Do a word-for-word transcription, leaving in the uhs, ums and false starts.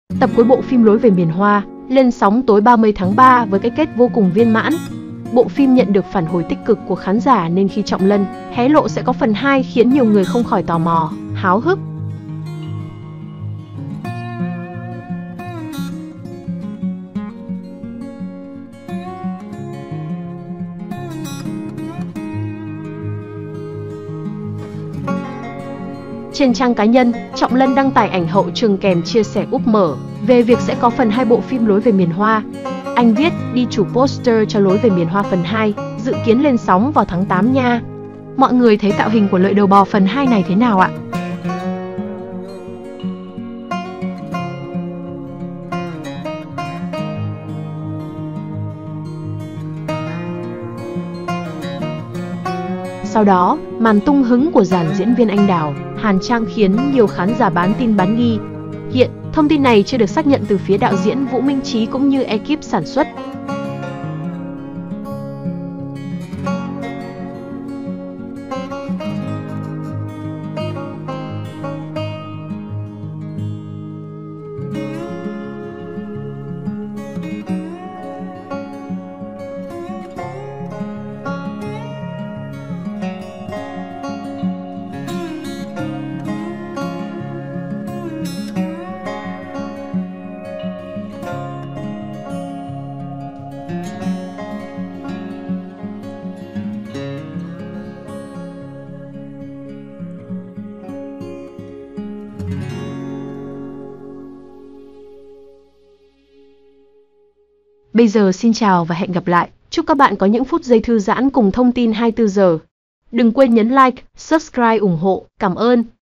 Tập cuối bộ phim Lối về miền Hoa lên sóng tối ba mươi tháng ba với cái kết vô cùng viên mãn. Bộ phim nhận được phản hồi tích cực của khán giả nên khi Trọng Lân hé lộ sẽ có phần hai khiến nhiều người không khỏi tò mò, háo hức. Trên trang cá nhân, Trọng Lân đăng tải ảnh hậu trường kèm chia sẻ úp mở về việc sẽ có phần hai bộ phim Lối về miền Hoa. Anh viết, đi chụp poster cho Lối về miền Hoa phần hai, dự kiến lên sóng vào tháng tám nha. Mọi người thấy tạo hình của Lợi Đầu Bò phần hai này thế nào ạ? Sau đó, màn tung hứng của dàn diễn viên anh Đào, Hàn Trang khiến nhiều khán giả bán tin bán nghi. Hiện, thông tin này chưa được xác nhận từ phía đạo diễn Vũ Minh Trí cũng như ekip sản xuất. Bây giờ xin chào và hẹn gặp lại. Chúc các bạn có những phút giây thư giãn cùng thông tin hai mươi tư giờ. Đừng quên nhấn like, subscribe ủng hộ. Cảm ơn.